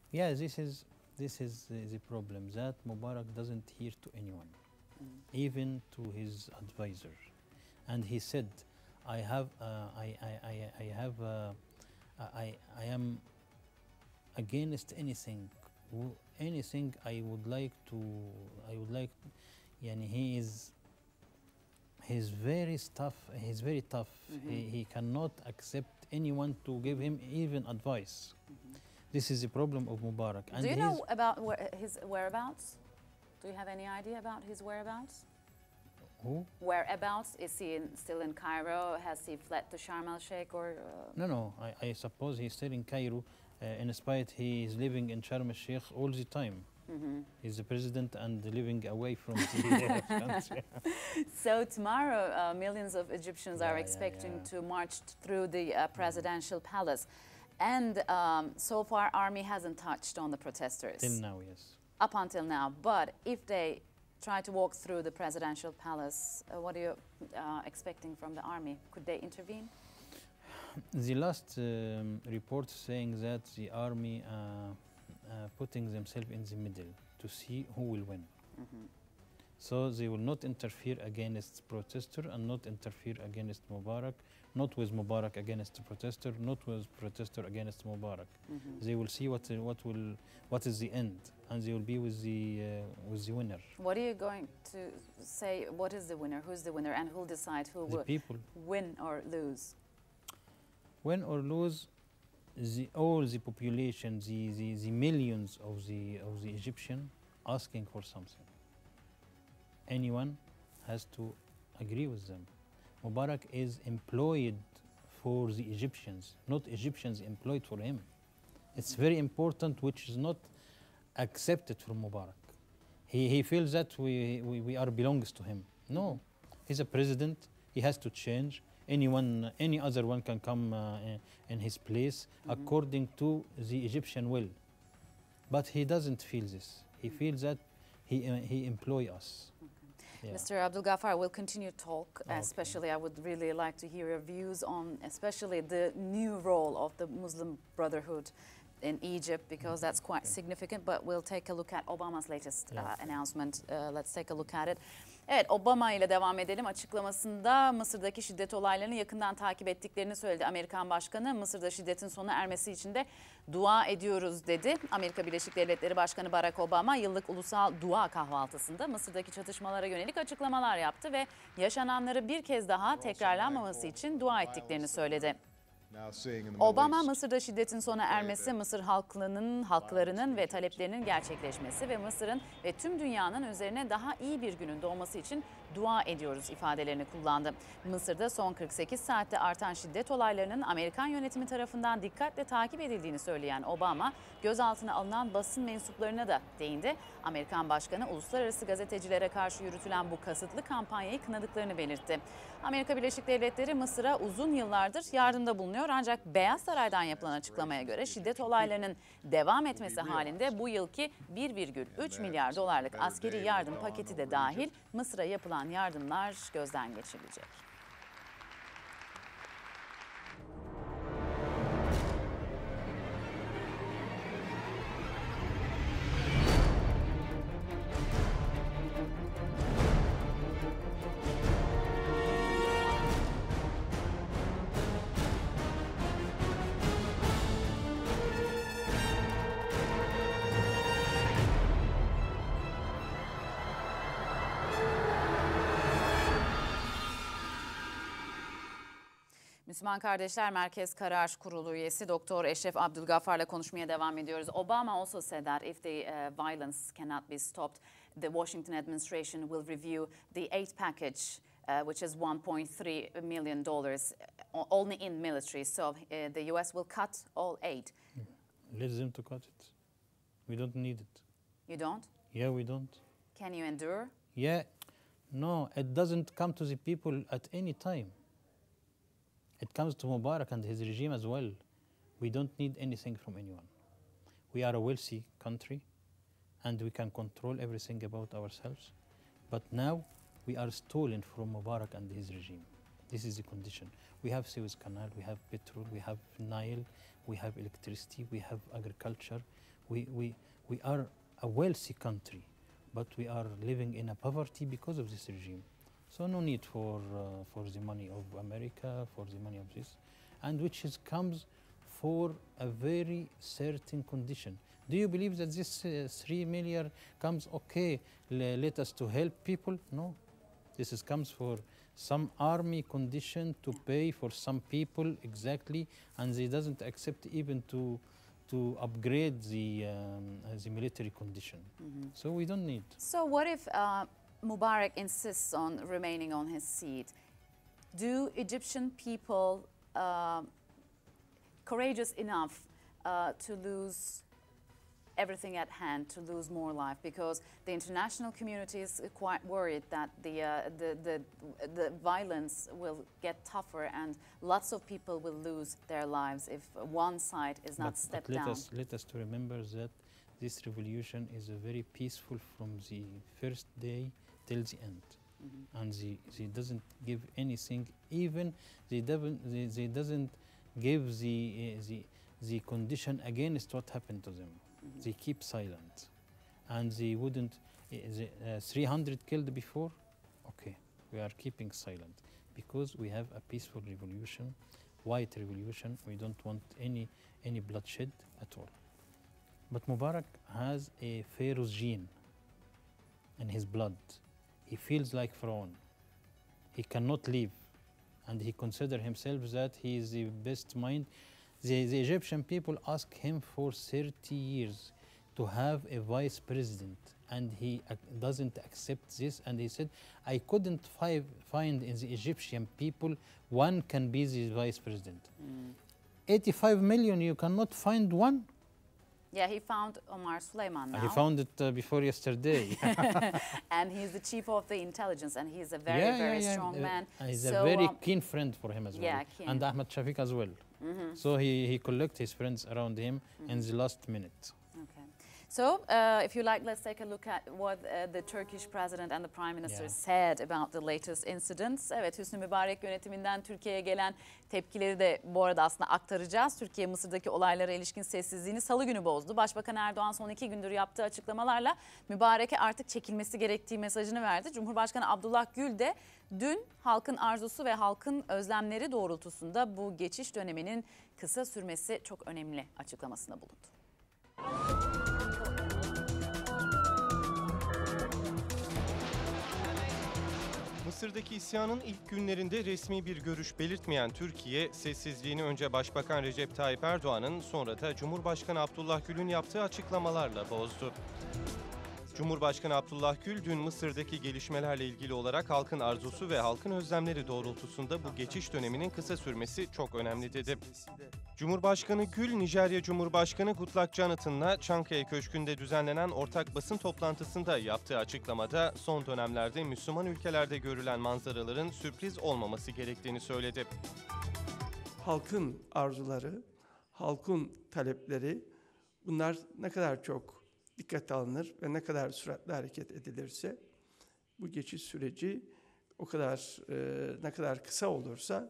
Yeah, this is the problem, that Mubarak doesn't hear to anyone, even to his advisor. And he said, I have I have I am against anything, anything I would like to, I would like, yani he's very tough, he's very tough. He cannot accept anyone to give him even advice. This is the problem of Mubarak. And Do you know about his whereabouts? Do you have any idea about his whereabouts? who? Whereabouts? Is he still in Cairo? Has he fled to Sharm el Sheikh or? No, I suppose he's still in Cairo. In spite he is living in Sharm el Sheikh all the time. He's the president and living away from the country. So tomorrow, millions of Egyptians are Yeah, expecting yeah. to march through the presidential palace, and so far, army hasn't touched on the protesters Till now, yes. up until now. But if they try to walk through the presidential palace, what are you expecting from the army? Could they intervene? The last report saying that the army putting themselves in the middle to see who will win. So they will not interfere against protester and not interfere against Mubarak, not with Mubarak against the protester, not with protester against Mubarak. They will see what is the end, and they will be with the winner. What are you going to say? What is the winner? Who's the winner, and who'll decide who The will people. win or lose? Win or lose, all the population, the millions of the Egyptian asking for something. Anyone has to agree with them. Mubarak is employed for the Egyptians, not Egyptians employed for him. It's very important, which is not accepted from Mubarak. He feels that we are belongs to him. No, he's a president. He has to change. Any other one can come in his place according to the Egyptian will. But he doesn't feel this. He feels that he employ us. Yeah. Mr. Abdul Ghaffar, we'll continue to talk. Okay. Especially, I would really like to hear your views on, especially the new role of the Muslim Brotherhood in Egypt, because that's quite significant. But we'll take a look at Obama's latest announcement. Let's take a look at it. Evet, Obama ile devam edelim. Açıklamasında Mısır'daki şiddet olaylarını yakından takip ettiklerini söyledi Amerikan Başkanı. Mısır'da şiddetin sona ermesi için de dua ediyoruz dedi. Amerika Birleşik Devletleri Başkanı Barack Obama yıllık ulusal dua kahvaltısında Mısır'daki çatışmalara yönelik açıklamalar yaptı ve yaşananları bir kez daha tekrarlanmaması için dua ettiklerini söyledi. Obama, Mısır'da şiddetin sona ermesi, Mısır halklarının ve taleplerinin gerçekleşmesi ve Mısır'ın ve tüm dünyanın üzerine daha iyi bir günün doğması için dua ediyoruz ifadelerini kullandı. Mısır'da son 48 saatte artan şiddet olaylarının Amerikan yönetimi tarafından dikkatle takip edildiğini söyleyen Obama, gözaltına alınan basın mensuplarına da değindi. Amerikan Başkanı, uluslararası gazetecilere karşı yürütülen bu kasıtlı kampanyayı kınadıklarını belirtti. Amerika Birleşik Devletleri Mısır'a uzun yıllardır yardımda bulunuyor, ancak Beyaz Saray'dan yapılan açıklamaya göre şiddet olaylarının devam etmesi halinde bu yılki 1,3 milyar dolarlık askeri yardım paketi de dahil Mısır'a yapılan yardımlar gözden geçirilecek. Müslüman Kardeşler Merkez Karar Kurulu üyesi Doktor Eşref Abdülgaffar'la konuşmaya devam ediyoruz. Obama also said that if the violence cannot be stopped, the Washington administration will review the aid package, which is $1.3 million only in military. So the U.S. will cut all aid. Let them to cut it. We don't need it. You don't? Yeah, we don't. Can you endure? Yeah, no, it doesn't come to the people at any time. It comes to Mubarak and his regime as well. We don't need anything from anyone. We are a wealthy country and we can control everything about ourselves. But now we are stolen from Mubarak and his regime. This is the condition. We have Suez Canal, we have petrol, we have Nile, we have electricity, we have agriculture, We are a wealthy country, but we are living in a poverty because of this regime. So no need for the money of America, for the money of this, and which comes for a very certain condition. Do you believe that this 3 million comes, okay, let us to help people? No, this comes for some army condition to pay for some people exactly, and they doesn't accept even to upgrade the military condition. So we don't need. So what if Mubarak insists on remaining on his seat? Do Egyptian people courageous enough to lose everything at hand, to lose more life? Because the international community is quite worried that the violence will get tougher and lots of people will lose their lives if one side is not stepped down. Let us to remember that this revolution is very peaceful from the first day till the end. And they doesn't give anything, even they doesn't give the condition against what happened to them. They keep silent, and they wouldn't. 300 killed before. Okay, we are keeping silent because we have a peaceful revolution, white revolution. We don't want any bloodshed at all. But Mubarak has a Pharaoh's gene in his blood. He feels like Pharaoh. He cannot leave, and he considers himself that he is the best mind. The Egyptian people asked him for 30 years to have a vice president, and he doesn't accept this. And he said, I couldn't find in the Egyptian people one can be the vice president. 85 million, you cannot find one? Yeah, he found Omar Suleiman now. He found it before yesterday. And he's the chief of the intelligence, and he's a very strong man. He's a very keen friend for him as well. Yeah, keen. And Ahmed Shafiq as well. So he collects his friends around him in the last minute. Okay. So if you like, let's take a look at what the Turkish president and the prime minister said about the latest incidents. Evet, Hüsnü Mübarek yönetiminden Türkiye'ye gelen tepkileri de bu arada aslında aktaracağız. Türkiye Mısır'daki olaylara ilişkin sessizliğini Salı günü bozdu. Başbakan Erdoğan son 2 gündür yaptığı açıklamalarla Mübarek'e artık çekilmesi gerektiği mesajını verdi. Cumhurbaşkanı Abdullah Gül de dün halkın arzusu ve halkın özlemleri doğrultusunda bu geçiş döneminin kısa sürmesi çok önemli açıklamasında bulundu. Mısır'daki isyanın ilk günlerinde resmi bir görüş belirtmeyen Türkiye, sessizliğini önce Başbakan Recep Tayyip Erdoğan'ın, sonra da Cumhurbaşkanı Abdullah Gül'ün yaptığı açıklamalarla bozdu. Cumhurbaşkanı Abdullah Gül, dün Mısır'daki gelişmelerle ilgili olarak halkın arzusu ve halkın özlemleri doğrultusunda bu geçiş döneminin kısa sürmesi çok önemli dedi. Cumhurbaşkanı Gül, Nijerya Cumhurbaşkanı Goodluck Jonathan'la Çankaya Köşkü'nde düzenlenen ortak basın toplantısında yaptığı açıklamada son dönemlerde Müslüman ülkelerde görülen manzaraların sürpriz olmaması gerektiğini söyledi. Halkın arzuları, halkın talepleri, bunlar ne kadar çok dikkate alınır ve ne kadar süratli hareket edilirse bu geçiş süreci o kadar ne kadar kısa olursa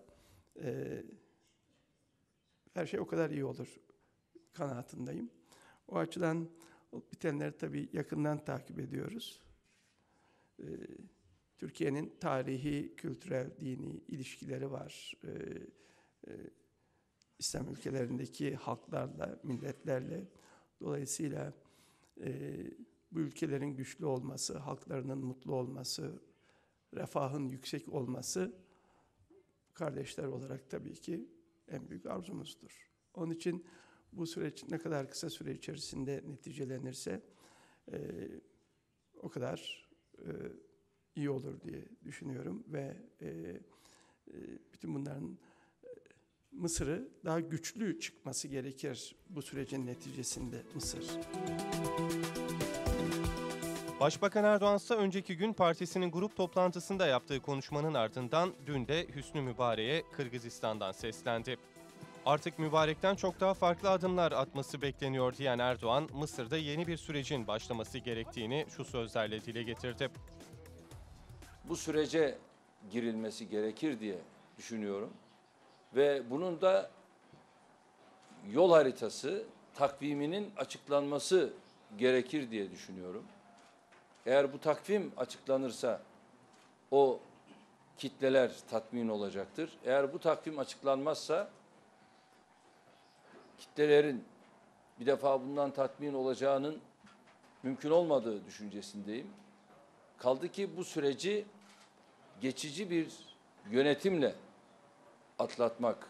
her şey o kadar iyi olur kanaatindeyim. O açıdan bitenleri tabii yakından takip ediyoruz. Türkiye'nin tarihi, kültürel, dini ilişkileri var. İslam ülkelerindeki halklarla, milletlerle. Dolayısıyla bu ülkelerin güçlü olması, halklarının mutlu olması, refahın yüksek olması kardeşler olarak tabii ki en büyük arzumuzdur. Onun için bu süreç ne kadar kısa süre içerisinde neticelenirse o kadar iyi olur diye düşünüyorum ve bütün bunların Mısır'ı daha güçlü çıkması gerekir bu sürecin neticesinde Mısır. Başbakan Erdoğan ise önceki gün partisinin grup toplantısında yaptığı konuşmanın ardından dün de Hüsnü Mübarek'e Kırgızistan'dan seslendi. Artık Mübarek'ten çok daha farklı adımlar atması bekleniyor diyen Erdoğan, Mısır'da yeni bir sürecin başlaması gerektiğini şu sözlerle dile getirdi. Bu sürece girilmesi gerekir diye düşünüyorum. Ve bunun da yol haritası takviminin açıklanması gerekir diye düşünüyorum. Eğer bu takvim açıklanırsa o kitleler tatmin olacaktır. Eğer bu takvim açıklanmazsa kitlelerin bir defa bundan tatmin olacağının mümkün olmadığı düşüncesindeyim. Kaldı ki bu süreci geçici bir yönetimle atlatmak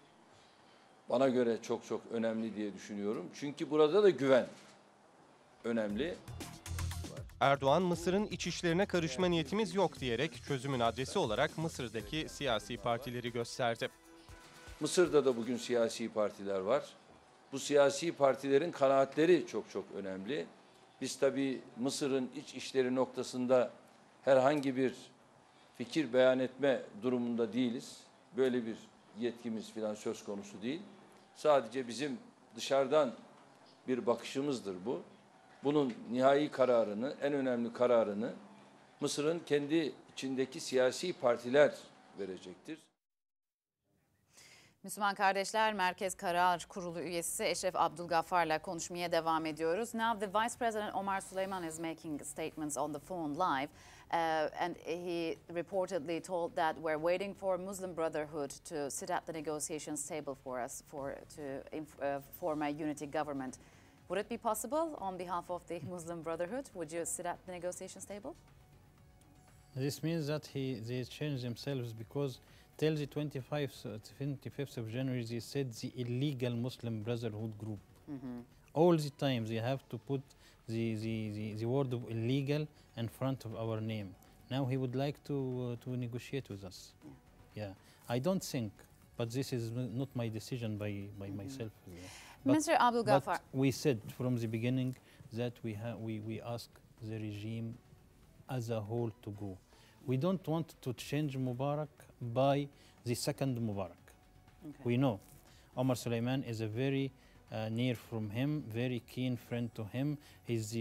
bana göre çok çok önemli diye düşünüyorum. Çünkü burada da güven önemli. Erdoğan, Mısır'ın iç işlerine karışma niyetimiz yok diyerek çözümün adresi olarak Mısır'daki siyasi partileri gösterdi. Mısır'da da bugün siyasi partiler var. Bu siyasi partilerin kanaatleri çok çok önemli. Biz tabii Mısır'ın iç işleri noktasında herhangi bir fikir beyan etme durumunda değiliz. Böyle bir yetkimiz falan söz konusu değil. Sadece bizim dışarıdan bir bakışımızdır bu. Bunun nihai kararını, en önemli kararını Mısır'ın kendi içindeki siyasi partiler verecektir. Müslüman Kardeşler Merkez Karar Kurulu üyesi Eşref Abdülgaffar'la konuşmaya devam ediyoruz. Now the Vice President Omar Süleyman is making statements on the phone live. And he reportedly told that we're waiting for Muslim Brotherhood to sit at the negotiations table for us to form a unity government. Would it be possible on behalf of the Muslim Brotherhood? Would you sit at the negotiations table? This means that they changed themselves because till the 25th of January they said the illegal Muslim Brotherhood group. All the time they have to put the word of illegal in front of our name. Now he would like to negotiate with us. Yeah, I don't think, but this is not my decision by myself. Mr. Abdülgafar. But we said from the beginning that we ask the regime as a whole to go. We don't want to change Mubarak by the second Mubarak. Okay. We know Omar Suleiman is a very near from him, very keen friend to him. He's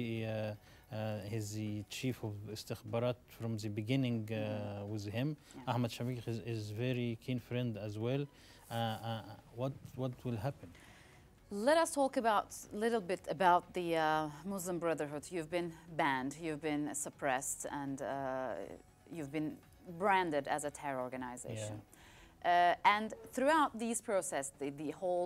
the chief of Istikhbarat from the beginning with him. Yeah. Ahmad Shafiq is very keen friend as well. What will happen? Let us talk a little bit about the Muslim Brotherhood. You've been banned, you've been suppressed, and you've been branded as a terror organization. Yeah. And throughout these process, the whole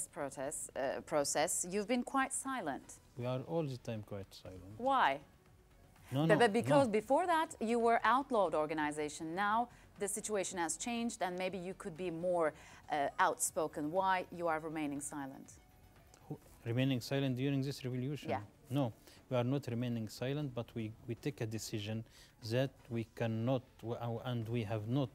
process, you've been quite silent. We are all the time quite silent. Why? No, But because no. before that, you were outlawed organization. Now the situation has changed, and maybe you could be more outspoken. Why you are remaining silent? Remaining silent during this revolution? Yeah. No, we are not remaining silent, but we take a decision that we cannot and we have not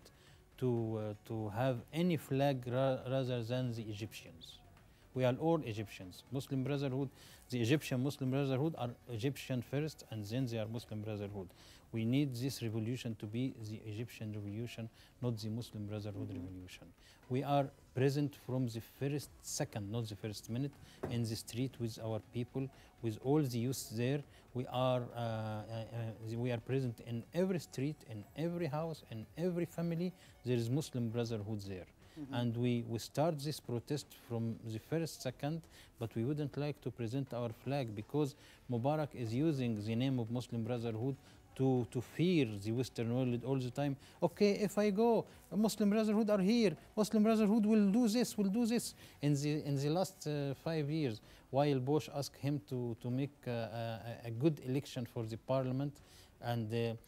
to have any flag rather than the Egyptians. We are all Egyptians. Muslim Brotherhood, the Egyptian Muslim Brotherhood are Egyptian first, and then they are Muslim Brotherhood. We need this revolution to be the Egyptian revolution, not the Muslim Brotherhood revolution. We are present from the first second, not the first minute, in the street with our people, with all the youth there. We are present in every street, in every house, in every family. There is Muslim Brotherhood there. And we start this protest from the first second, but we wouldn't like to present our flag because Mubarak is using the name of Muslim Brotherhood to fear the Western world all the time. Okay, if I go, Muslim Brotherhood are here. Muslim Brotherhood will do this, will do this. In the last 5 years, while Bush asked him to make a good election for the parliament, and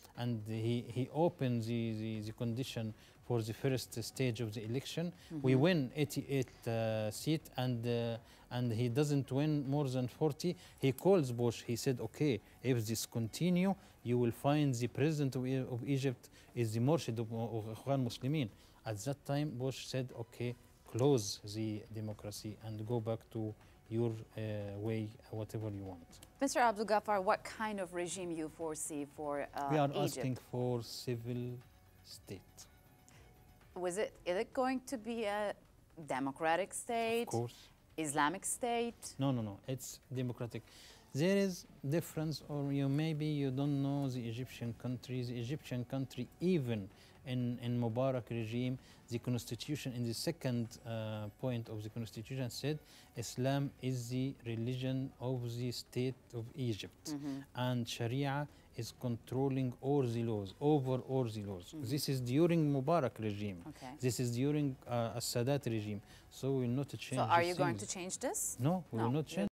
he opened the condition for the first stage of the election. We win 88 seats, and he doesn't win more than 40. He calls Bush. He said, okay, if this continue, you will find the president of Egypt is the Murshid of Ikhwan Muslimin. At that time, Bush said, okay, close the democracy and go back to your way, whatever you want. Mr. Abdülgafar, what kind of regime you foresee for We are Egypt? asking for civil state. Is it going to be a democratic state? Of course. Islamic state? No. It's democratic. There is difference, or maybe you don't know the Egyptian country. The Egyptian country, even in Mubarak regime, the constitution in the second point of the constitution said Islam is the religion of the state of Egypt, and Sharia is controlling all the laws, over all the laws. This is during Mubarak regime. Okay. This is during Sadat regime. So we will not change. So are these you going to things. change this? No, we No. will not change.